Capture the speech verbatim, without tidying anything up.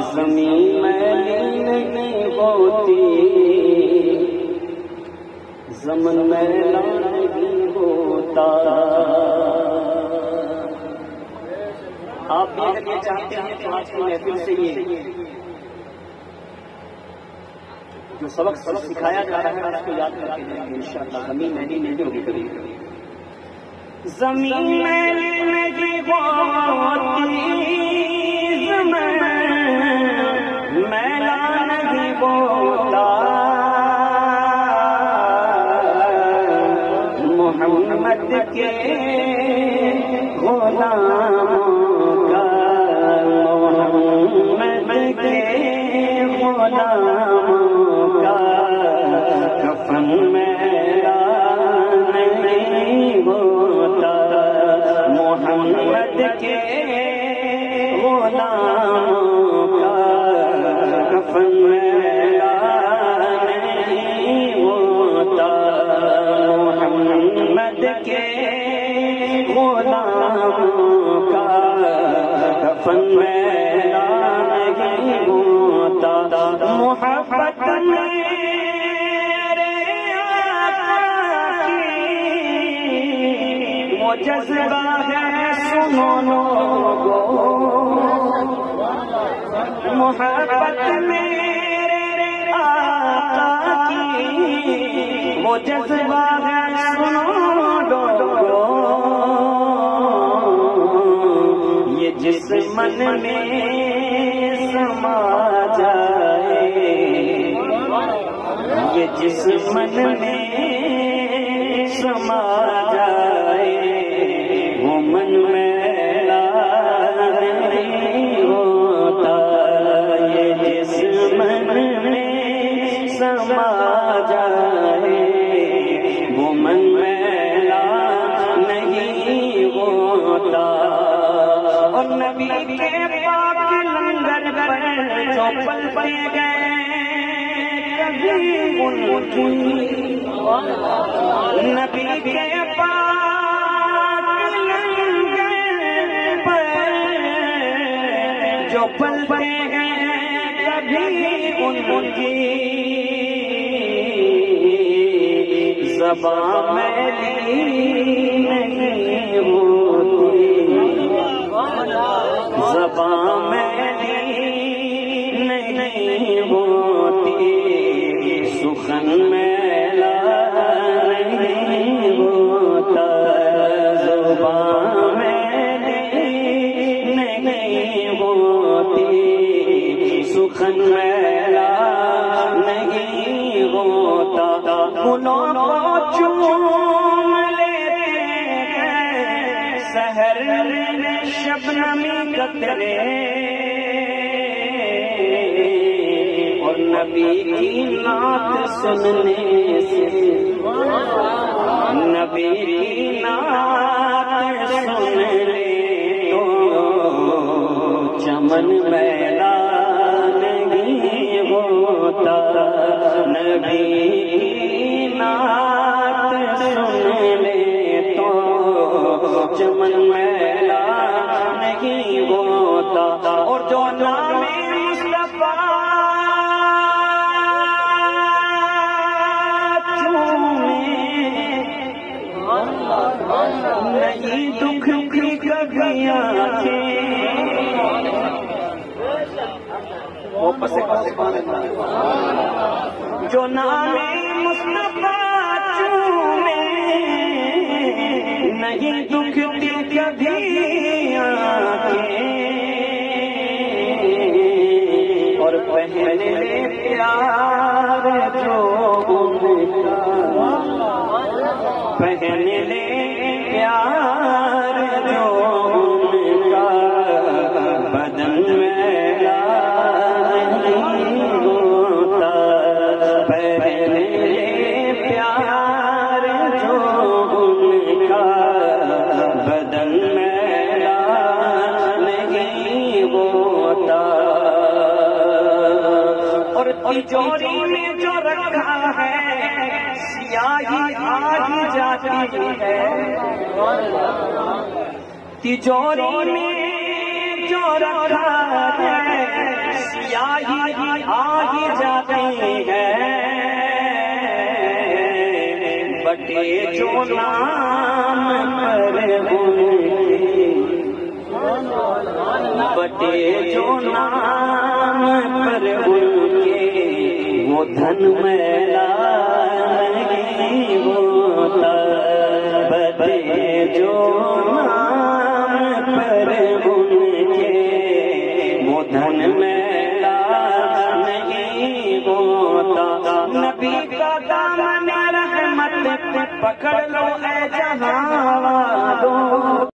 زمین میلی نہیں ہوتی، زمن میلا نہیں ہوتا۔ آپ بھی اگر یہ چاہتے ہیں تو آج کی محفل سے یہ جو سبق سکھایا جا رہا ہے اس کو یاد کر کے جائیں گے انشاءاللہ۔ زمین میلی نہیں ہوگی کبھی، زمین میلی نہیں ہوتی، زمین میلا نہیں ہوتا، محمد کے غلاموں کا، محمد کے غلاموں کا کفن میلا نہیں ہوتا، محمد کے غلاموں کا کفن میلا نہیں ہوتا، محمد کے غلاموں کا کفن میلا نہیں ہوتا۔ محبت میرے آقا کی وہ جذبہ ہے سنو لوگو، محبت میرے آقا کی وہ جذبہ ہے سنو لوگو، یہ جس من میں سما جائے، یہ جس من میں سما جائے، وہ من میلا نہیں ہوتا، یہ جس من میں سما جائے، وہ من میلا نہیں ہوتا۔ اور نبی کے پاک لنگر پر جو پلتے گئے کبھی ان کی، نبی کے پاک لنگر پر جو پلتے گئے کبھی ان کی، زبان میلی نہیں ہوتی، زبان میلی نہیں ہوتی، سخن میلا نہیں ہوتا، زبان میلی نہیں ہوتی، سخن میلا نہیں ہوتا۔ گلوں کو چوم لیتے ہیں سحر شبنمی قطرے، اور نبی کی نعت سننے سے، نبی کی نعت سننے تو چمن میلا نہیں ہوتا، نبی کی نعت سننے تو چمن میلا نہیں ہوتا۔ اور جو نام مصطفیٰ نہیں دکھ کی کبھی آنکھیں، وہ پسے پسے پانے جو نام مصطفیٰ چومے، نہیں دکھ دل کبھی آنکھیں، اور پہلے پیار جو ان کا، پہلے پیار جو ان کا، بدن میلا نہیں ہوتا، پہلے پیار جو ان کا، بدن میلا نہیں ہوتا۔ اور تجوری میں جو رکھا ہے سیاہی آج جاتی ہے، تجوری میں جو رکھا ہے سیاہی آ ہی جاتی ہے بٹے جو نام پر بٹے جو نام پر ان کے وہ دھن میلا نہیں ہوتا بٹے جو نام پر ان کے وہ دھن میلا نہیں ہوتا نبی کا دامن رحمت پکڑ لو اے جہاں والو